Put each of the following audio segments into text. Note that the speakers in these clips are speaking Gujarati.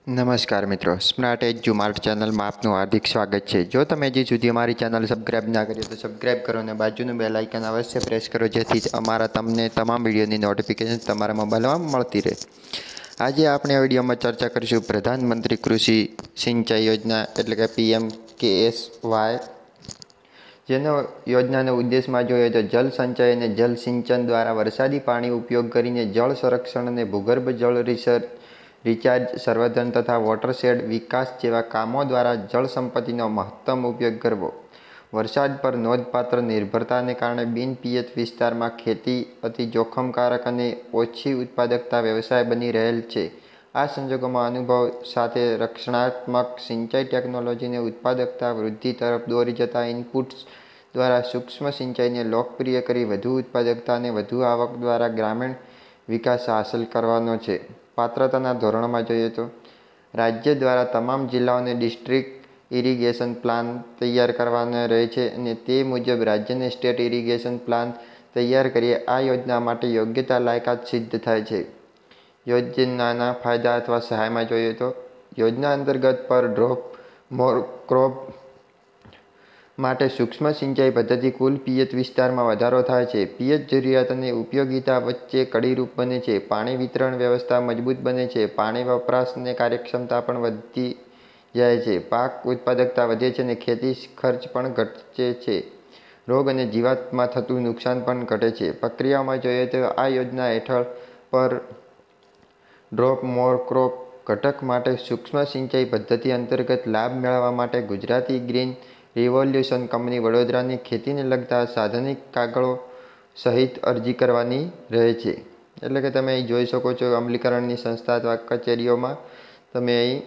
નમસ્કાર મિત્રો, સ્માર્ટ એજ્યુમાર્ટ ચેનલમાં આપનું હાર્દિક સ્વાગત છે। જો તમે હજી સુધી અમારી ચેનલ સબસ્ક્રાઇબ ના કરી તો સબસ્ક્રાઇબ કરો અને બાજુનું બેલ આઇકન અવશ્ય પ્રેસ કરો, જેથી અમારા તમને તમામ વિડીયોની નોટિફિકેશન તમારા મોબાઈલમાં મળતી રહે। આજે આપણે આ વિડીયોમાં ચર્ચા કરીશું પ્રધાનમંત્રી કૃષિ સિંચાઈ યોજના એટલે કે PMKSY, જેનો યોજનાનો ઉદ્દેશમાં જોઈએ તો જળ સંચય અને જળ સિંચન દ્વારા વરસાદી પાણી ઉપયોગ કરીને જળ સંરક્ષણ અને ભૂગર્ભ જળ રિચાર્જ, સંવર્ધન તથા વોટરશેડ વિકાસ જેવા કામો દ્વારા જળ સંપત્તિનો મહત્તમ ઉપયોગ કરવો। વરસાદ પર નોંધપાત્ર નિર્ભરતાને કારણે બિન-પિયત વિસ્તારમાં ખેતી અતિ જોખમકારક અને ઓછી ઉત્પાદકતા વ્યવસાય બની રહેલ છે। આ સંજોગોમાં અનુભવ સાથે રક્ષણાત્મક સિંચાઈ ટેકનોલોજીને ઉત્પાદકતા વૃદ્ધિ તરફ દોરી જતા ઇનપુટ્સ દ્વારા સૂક્ષ્મ સિંચાઈને લોકપ્રિય કરી વધુ ઉત્પાદકતા અને વધુ આવક દ્વારા ગ્રામીણ વિકાસ હાંસલ કરવાનો છે। પાત્રતાના ધોરણોમાં જોઈએ તો રાજ્ય દ્વારા તમામ જિલ્લાઓને ડિસ્ટ્રિક્ટ ઇરિગેશન પ્લાન તૈયાર કરવાના રહે છે અને તે મુજબ રાજ્યને સ્ટેટ ઇરિગેશન પ્લાન તૈયાર કરી આ યોજના માટે યોગ્યતા લાયકાત સિદ્ધ થાય છે। યોજનાના ફાયદા અથવા સહાયમાં જોઈએ તો યોજના અંતર્ગત પર ડ્રોપ મોનોક્રોપ માટે સૂક્ષ્મ સિંચાઈ પદ્ધતિ કુલ પિયત વિસ્તારમાં વધારો થાય છે। પિયત જરૂરિયાત અને ઉપયોગિતા વચ્ચે કડીરૂપ બને છે। પાણી વિતરણ વ્યવસ્થા મજબૂત બને છે। પાણી વપરાશ અને કાર્યક્ષમતા પણ વધી જાય છે। પાક ઉત્પાદકતા વધે છે અને ખેતી ખર્ચ પણ ઘટે છે। રોગ અને જીવાતમાં થતું નુકસાન પણ ઘટે છે। પ્રક્રિયામાં જોઈએ તો આ યોજના હેઠળ પર ડ્રોપ મોનોક્રોપ ઘટક માટે સૂક્ષ્મ સિંચાઈ પદ્ધતિ અંતર્ગત લાભ મેળવવા માટે ગુજરાતી ગ્રીન રિવોલ્યુશન કંપની વડોદરાની ખેતીને લગતા સાધનિક કાગળો સહિત અરજી કરવાની રહે છે। એટલે કે તમે અહીં જોઈ શકો છો, અમલીકરણની સંસ્થા અથવા કચેરીઓમાં તમે અહીં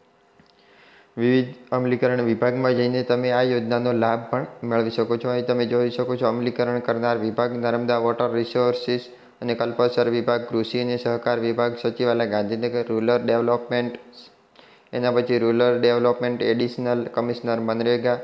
વિવિધ અમલીકરણ વિભાગમાં જઈને તમે આ યોજનાનો લાભ પણ મેળવી શકો છો। અહીં તમે જોઈ શકો છો, અમલીકરણ કરનાર વિભાગ નર્મદા વોટર રિસોર્સિસ અને કલ્પસર વિભાગ, કૃષિ અને સહકાર વિભાગ, સચિવાલય ગાંધીનગર, રૂરલ ડેવલપમેન્ટ, એના પછી rural development additional commissioner MNREGA.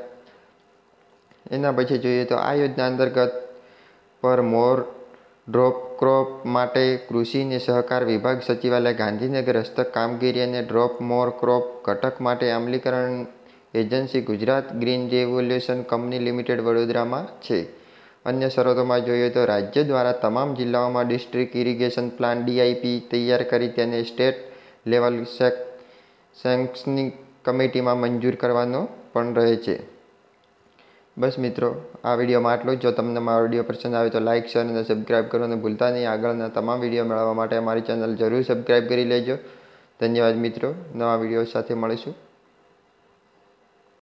એના પછી જોઈએ તો આ યોજના અંતર્ગત પર મોર ડ્રોપ ક્રોપ માટે કૃષિ અને સહકાર વિભાગ, સચિવાલય ગાંધીનગર હસ્તક કામગીરી અને ડ્રોપ મોર ક્રોપ ઘટક માટે અમલીકરણ agency Gujarat green revolution company limited વડોદરામાં છે। અન્ય શરતોમાં જોઈએ તો રાજ્ય દ્વારા તમામ જિલ્લાઓમાં ડિસ્ટ્રિક્ટ ઇરિગેશન પ્લાન DIP તૈયાર કરી તેને સ્ટેટ લેવલ સેન્કશનિંગ કમિટીમાં મંજૂર કરવાનો પણ રહે છે। બસ મિત્રો, આ વિડીયોમાં આટલું જ। જો તમને મારો વિડીયો પસંદ આવે તો લાઇક, શેર અને સબસ્ક્રાઇબ કરવાનું ભૂલતા નહીં। આગળના તમામ વિડીયો મેળવવા માટે અમારી ચેનલ જરૂર સબસ્ક્રાઇબ કરી લેજો। ધન્યવાદ મિત્રો, નવા વિડીયો સાથે મળીશું।